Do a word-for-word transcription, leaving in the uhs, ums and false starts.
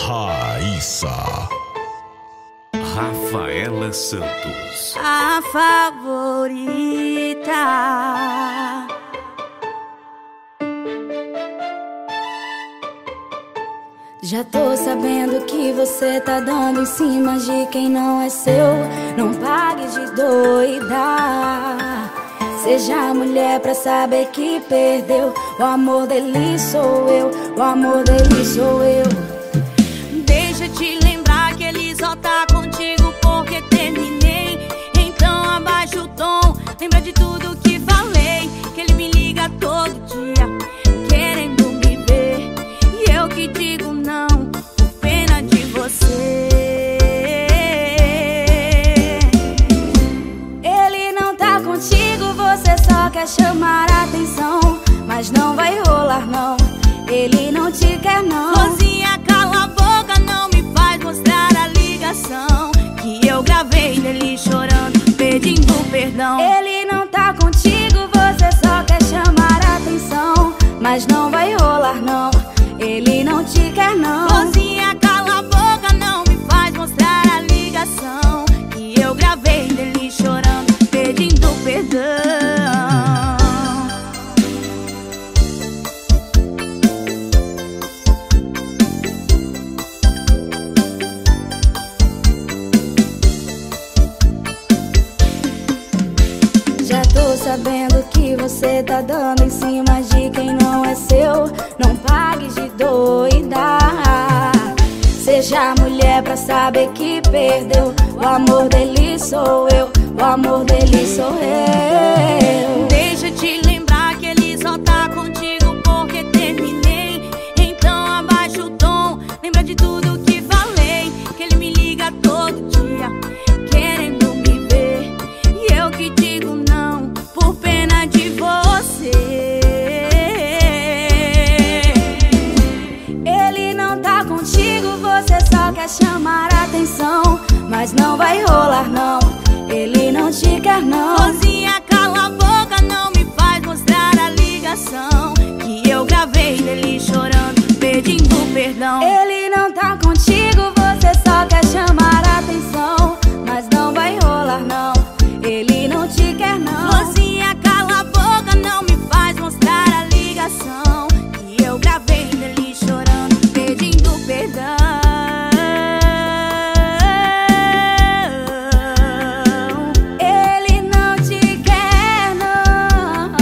Raíssa. Rafaela Santos. A favorita. Já tô sabendo que você tá dando em cima de quem não é seu. Não pague de doida. Seja mulher pra saber que perdeu. O amor dele sou eu, o amor dele sou eu. Deixa eu te lembrar que ele só tá contigo porque terminei. Então abaixa o tom, lembra de tudo que falei. Que ele me liga todo dia, querendo me ver. E eu que digo não, por pena de você. Ele não tá contigo, você só quer chamar a atenção. Mas não vai rolar não, ele não te quer não. Rosinha, cala a boca, não me faz mostrar a ligação que eu gravei dele chorando, pedindo perdão. Ele não tá contigo, você só quer chamar a atenção. Mas não vai rolar não, ele não te quer não. Rosinha, cala a boca, não me faz mostrar a ligação que eu gravei dele chorando, pedindo perdão. Tô sabendo que você tá dando em cima de quem não é seu. Não pague de doida. Seja mulher pra saber que perdeu. O amor dele sou eu, o amor dele sou eu. Deixa eu te lembrar que ele só tá contigo porque terminei. Então abaixa o tom, lembra de tudo que falei. Que ele me liga todo dia, querendo me ver. E eu que digo não, por pena de você. Ele não tá contigo, você só quer chamar a atenção. Mas não vai rolar não, ele não te quer não. Rosinha, cala a boca, não me faz mostrar a ligação que eu gravei dele chorando, pedindo perdão. Ele não tá contigo, você só quer chamar a atenção. Mas não vai rolar não, ele não te quer não. Rosinha, cala a boca, não me faz mostrar a ligação que eu gravei dele chorando, pedindo perdão. Ele não te quer não.